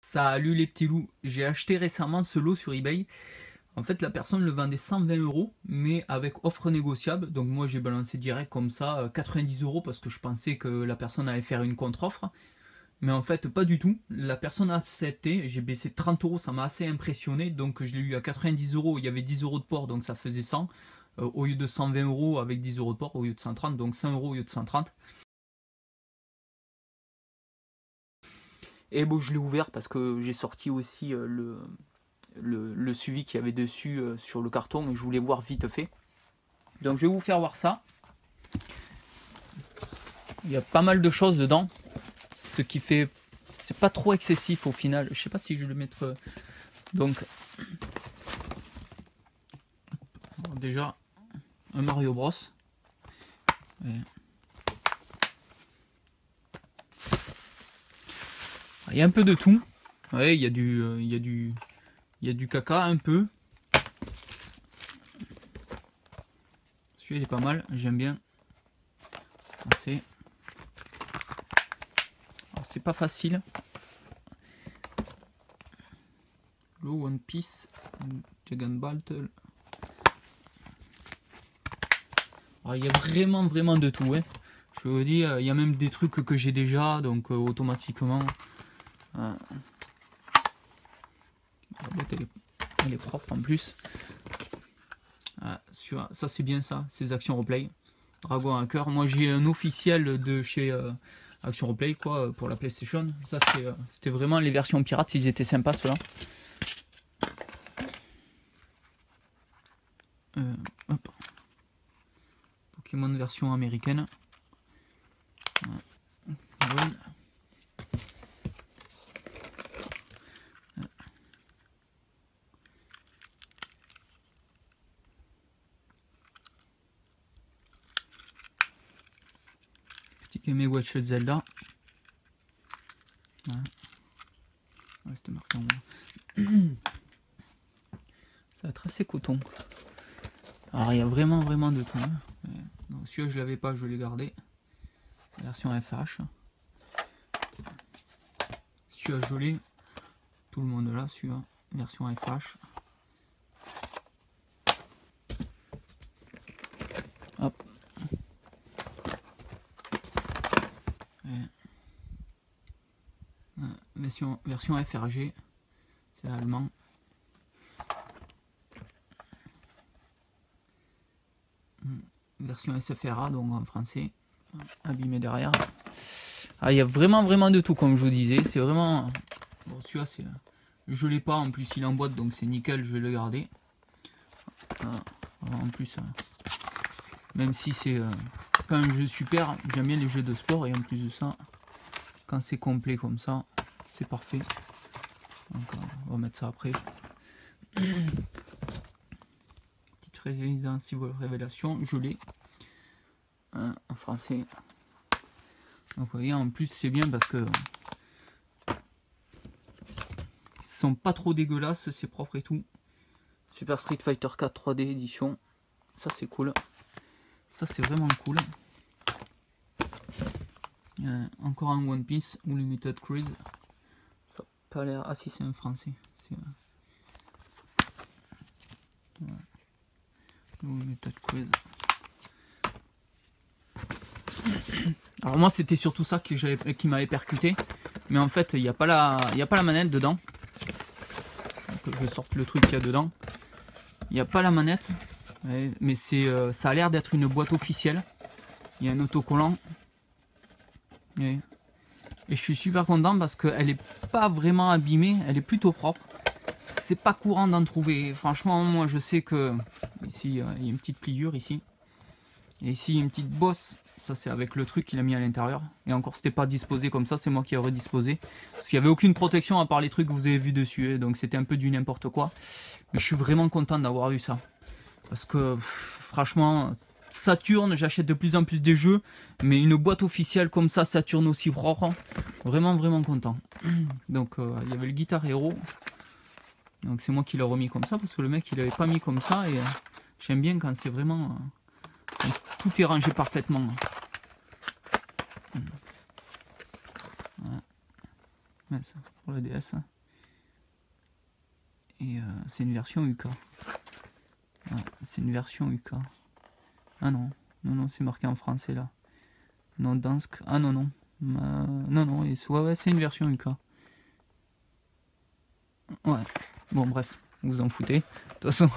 Salut les petits loups, j'ai acheté récemment ce lot sur eBay. En fait, la personne le vendait 120 euros, mais avec offre négociable. Donc moi j'ai balancé direct comme ça 90 euros parce que je pensais que la personne allait faire une contre-offre. Mais en fait, pas du tout. La personne a accepté, j'ai baissé 30 euros, ça m'a assez impressionné. Donc je l'ai eu à 90 euros, il y avait 10 euros de port, donc ça faisait 100. Au lieu de 120 euros avec 10 euros de port, au lieu de 130, donc 100 euros au lieu de 130. Et bon, je l'ai ouvert parce que j'ai sorti aussi le suivi qu'il y avait dessus sur le carton et je voulais voir vite fait. Donc je vais vous faire voir ça. Il y a pas mal de choses dedans, ce qui fait c'est pas trop excessif au final. Je sais pas si je vais le mettre. Donc déjà un Mario Bros. Et... il y a un peu de tout. Ouais, il y a du caca un peu. Celui-là il est pas mal, j'aime bien. C'est pas facile. Le One Piece, Dragon Battle. Alors, il y a vraiment de tout. Hein. Je vous dis, il y a même des trucs que j'ai déjà, donc automatiquement. La boîte elle est propre en plus. Ça c'est bien ça, ces Action Replay. Dragon à cœur. Moi j'ai un officiel de chez Action Replay quoi pour la PlayStation. Ça c'était vraiment les versions pirates, ils étaient sympas ceux-là. Pokémon version américaine. Petit Game Watch Zelda. Ouais, c'était marqué en bas. Ça va être assez coton. Alors il y a vraiment de tout. Hein. Donc celui-là je l'avais pas, je l'ai gardé. Version FH. Celui-là je l'ai. Tout le monde là, celui-là. Version FH. Hop. Version FRG. C'est allemand. Version SFRA, donc en français. Abîmé derrière. Ah, il y a vraiment de tout, comme je vous disais. C'est vraiment... Bon, celui-là, c'est... Je l'ai pas, en plus il est en boîte, donc c'est nickel, je vais le garder. En plus, même si c'est pas un jeu super, j'aime bien les jeux de sport, et en plus de ça, quand c'est complet comme ça, c'est parfait. Donc on va mettre ça après. Petite résidence révélation, je l'ai. En français. Donc vous voyez, en plus c'est bien parce que ils sont pas trop dégueulasses, c'est propre et tout. Super Street Fighter 4 3D édition, ça c'est cool. Ça c'est vraiment cool. Encore un One Piece ou Limited Cruise. Ça n'a pas l'air... Ah si, c'est un français. Limited Cruise. Alors moi c'était surtout ça qui m'avait percuté. Mais en fait il n'y a pas la manette dedans. Donc, je sorte le truc qu'il y a dedans. Il n'y a pas la manette. Mais ça a l'air d'être une boîte officielle. Il y a un autocollant. Et je suis super content parce qu'elle n'est pas vraiment abîmée, elle est plutôt propre. C'est pas courant d'en trouver. Franchement, moi je sais que ici il y a une petite pliure ici. Et ici il y a une petite bosse. Ça c'est avec le truc qu'il a mis à l'intérieur. Et encore c'était pas disposé comme ça, c'est moi qui aurais disposé. Parce qu'il n'y avait aucune protection à part les trucs que vous avez vu dessus. Donc c'était un peu du n'importe quoi. Mais je suis vraiment content d'avoir eu ça. Parce que franchement... Saturn, j'achète de plus en plus des jeux, mais une boîte officielle comme ça, Saturn aussi propre, vraiment content. Donc il y avait le Guitar Hero, donc c'est moi qui l'ai remis comme ça, parce que le mec il l'avait pas mis comme ça, et j'aime bien quand c'est vraiment... tout est rangé parfaitement. Voilà. Ça, pour le DS. Et c'est une version UK. Ouais, c'est une version UK. Ah non, non, non, c'est marqué en français là. Non, Dansk. Ah non, non. Non, non, ouais, c'est une version UK. Ouais. Bon, bref, vous en foutez. De toute façon.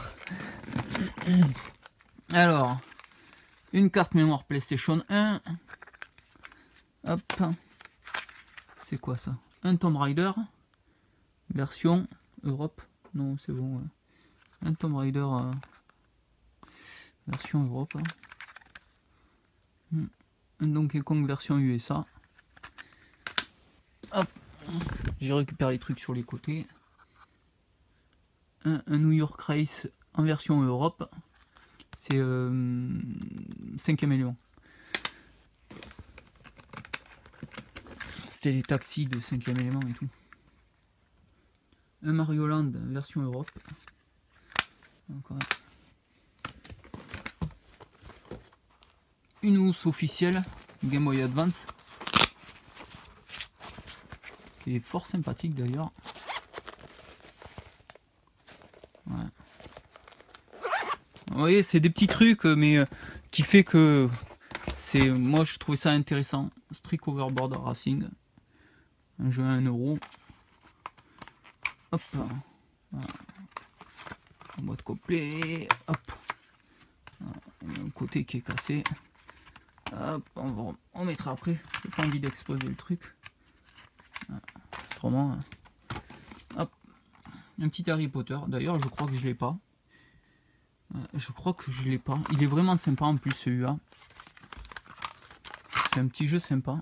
Alors, une carte mémoire PlayStation 1. Hop. C'est quoi ça? Un Tomb Raider. Version Europe. Non, c'est bon. Ouais. Un Tomb Raider. Version Europe. Un Donkey Kong version USA. Hop. J'ai récupéré les trucs sur les côtés. Un New York Race en version Europe. C'est 5e élément. C'était les taxis de 5e élément et tout. Un Mario Land version Europe. Encore une housse officielle Game Boy Advance. Qui est fort sympathique d'ailleurs. Ouais. Vous voyez, c'est des petits trucs, mais qui fait que c'est. Moi, je trouvais ça intéressant. Street Overboard Racing, un jeu à 1 €. Hop, voilà. En mode complet. Hop, il y a un côté qui est cassé. Hop, on mettra après. J'ai pas envie d'exposer le truc. Autrement, hop, un petit Harry Potter. D'ailleurs, je crois que je l'ai pas. Je crois que je l'ai pas. Il est vraiment sympa en plus celui-là. C'est un petit jeu sympa.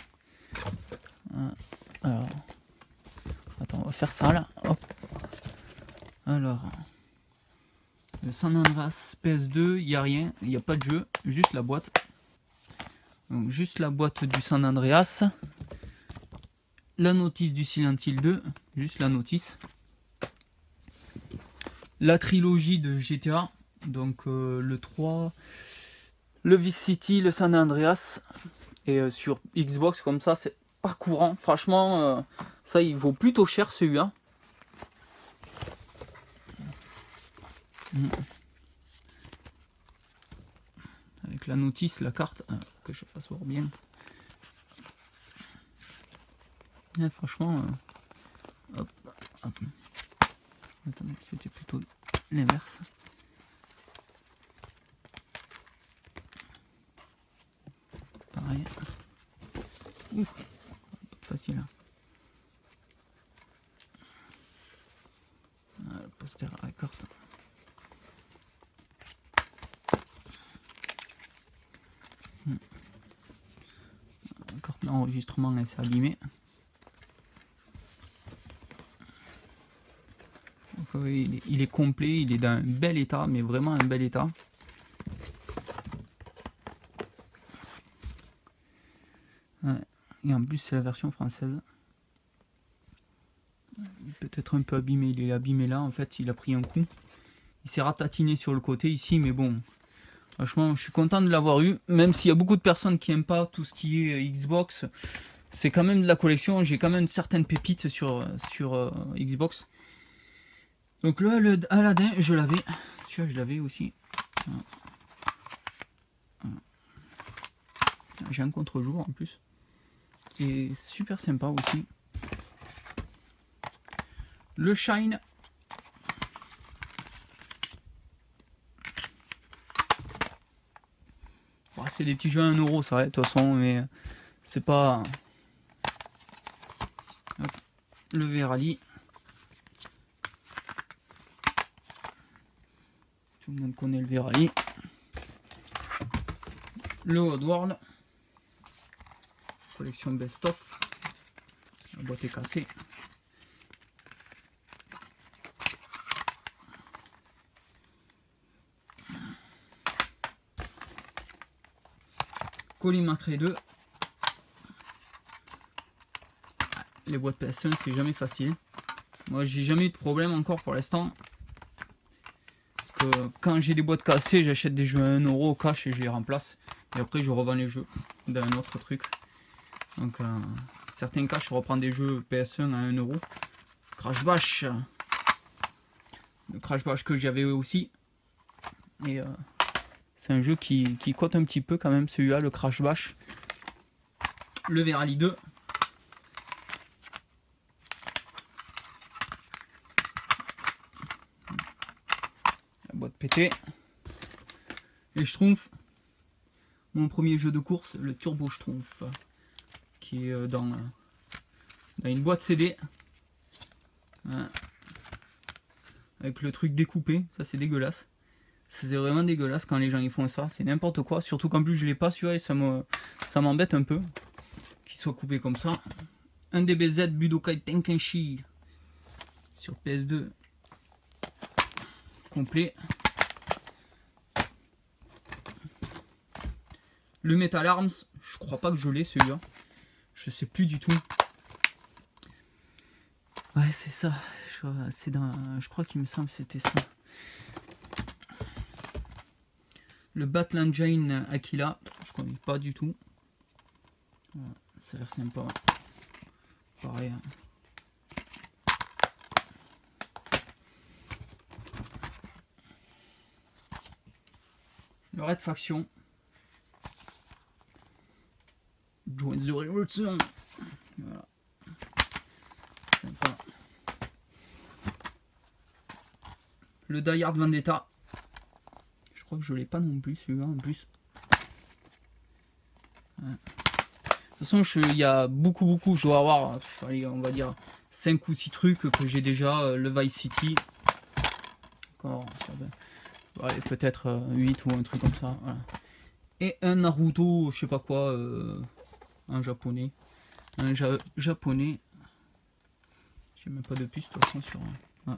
Alors, attends, on va faire ça là. Hop. Alors, le San Andreas PS2, il n'y a rien, il n'y a pas de jeu, juste la boîte. Donc juste la boîte du San Andreas. La notice du Silent Hill 2, juste la notice. La trilogie de GTA, donc le 3, le Vice City, le San Andreas. Et sur Xbox comme ça, c'est pas courant. Franchement, ça il vaut plutôt cher celui-là. Avec la notice, la carte, que je fasse voir bien. Et franchement, hop, hop. Attendez, c'était plutôt l'inverse. Pareil. Ouf, pas facile. Hein. Le poster à la carte. La carte d'enregistrement elle s'est abîmée. Donc, il est complet, il est dans un bel état, mais vraiment un bel état. Ouais. Et en plus c'est la version française. Peut-être un peu abîmé, il est abîmé là, en fait il a pris un coup. Il s'est ratatiné sur le côté ici, mais bon, franchement je suis content de l'avoir eu, même s'il y a beaucoup de personnes qui n'aiment pas tout ce qui est Xbox. C'est quand même de la collection, j'ai quand même certaines pépites sur Xbox. Donc là, le Aladdin, je l'avais, celui-là je l'avais aussi. J'ai un contre-jour en plus, qui est super sympa aussi. Le Shine. Bon, c'est des petits jeux à 1 €, ça, de toute façon, mais c'est pas... Hop. Le V-Rally. Tout le monde connaît le V-Rally. Le Oddworld. Collection best-of. La boîte est cassée. Collimacré 2. Les boîtes PS1 c'est jamais facile. Moi j'ai jamais eu de problème encore pour l'instant. Parce que quand j'ai des boîtes cassées, j'achète des jeux à 1 € au cash et je les remplace. Et après je revends les jeux dans un autre truc. Donc certains cas je reprends des jeux PS1 à 1 €. Crash Bash. Le Crash Bash que j'avais aussi. Et c'est un jeu qui cote un petit peu quand même, celui-là, le Crash Bash. Le V-Rally 2. La boîte pétée. Et Schtroumpf. Mon premier jeu de course, le Turbo Schtroumpf. Qui est dans une boîte CD. Voilà. Avec le truc découpé, ça c'est dégueulasse. C'est vraiment dégueulasse quand les gens ils font ça, c'est n'importe quoi. Surtout qu'en plus je l'ai pas celui-là et ça m'embête un peu qu'il soit coupé comme ça. Un DBZ Budokai Tenkaichi sur PS2 complet. Le Metal Arms, je crois pas que je l'ai celui-là. Je sais plus du tout. Ouais, c'est ça. Je crois qu'il me semble que c'était ça. Le Battle Engine Aquila, je connais pas du tout. Voilà, ça a l'air sympa. Pareil. Le Red Faction. Join the Revolution. Voilà. Sympa. Le Die Hard Vendetta. Je crois que je l'ai pas non plus celui-là en plus. Ouais. De toute façon, il y a beaucoup, je dois avoir, allez, on va dire 5 ou 6 trucs que j'ai déjà. Le Vice City. Encore, peut-être 8 ou un truc comme ça. Voilà. Et un Naruto, je sais pas quoi, un japonais. Un japonais. J'ai même pas de puce de toute façon sur. Ouais.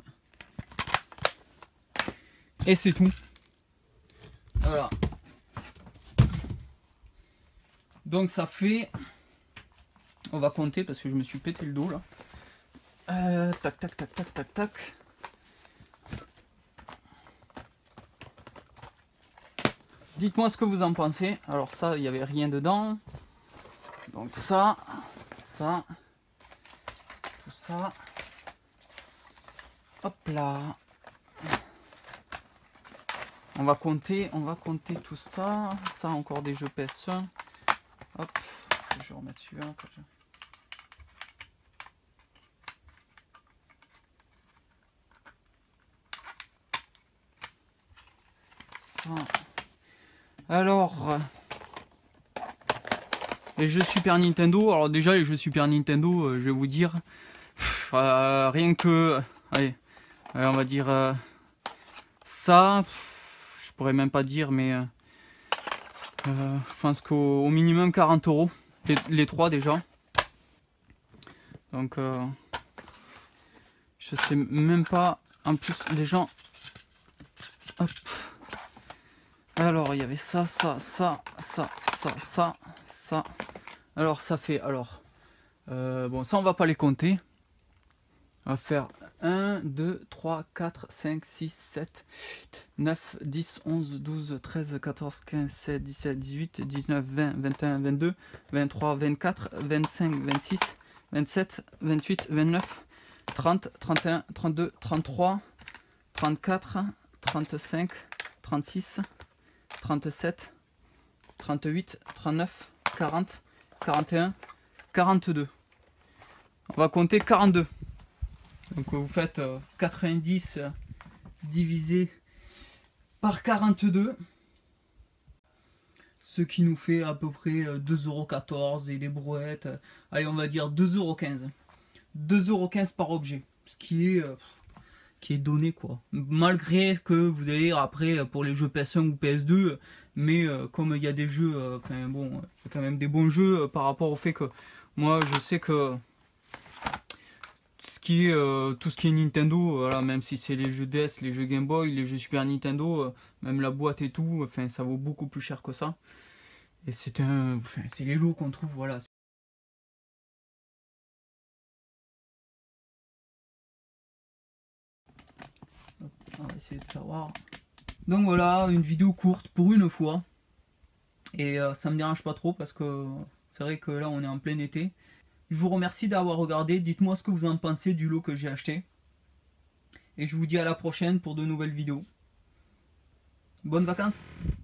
Et c'est tout. Voilà. Donc ça fait. On va compter parce que je me suis pété le dos là. Tac tac tac tac tac tac. Dites-moi ce que vous en pensez. Alors ça, il n'y avait rien dedans. Donc ça, tout ça. Hop là. On va compter tout ça. Ça, encore des jeux PS1. Hop, je vais remettre celui-là. Ça. Alors, les jeux Super Nintendo. Alors déjà, les jeux Super Nintendo, je vais vous dire, rien que, allez, on va dire ça. Je pourrais même pas dire, mais je pense qu'au minimum 40 €, les 3 déjà. Donc, je sais même pas. En plus, les gens. Hop. Alors, il y avait ça. Alors, ça fait. Alors, bon, ça, on va pas les compter. On va faire 1, 2, 3, 4, 5, 6, 7, 9, 10, 11, 12, 13, 14, 15, 16, 17, 18, 19, 20, 21, 22, 23, 24, 25, 26, 27, 28, 29, 30, 31, 32, 33, 34, 35, 36, 37, 38, 39, 40, 41, 42. On va compter 42. Donc vous faites 90 divisé par 42. Ce qui nous fait à peu près 2,14 € et les brouettes. Allez, on va dire 2,15 €. 2,15 € par objet. Ce qui est donné quoi. Malgré que vous allez après pour les jeux PS1 ou PS2. Mais comme il y a des jeux, enfin bon, il y a quand même des bons jeux par rapport au fait que moi je sais que tout ce qui est Nintendo, voilà, même si c'est les jeux DS, les jeux Game Boy, les jeux Super Nintendo, même la boîte et tout, enfin ça vaut beaucoup plus cher que ça. Et c'est c'est les lots qu'on trouve, voilà. On va essayer de faire voir. Donc voilà, une vidéo courte pour une fois. Et ça me dérange pas trop parce que c'est vrai que là on est en plein été. Je vous remercie d'avoir regardé. Dites-moi ce que vous en pensez du lot que j'ai acheté. Et je vous dis à la prochaine pour de nouvelles vidéos. Bonnes vacances!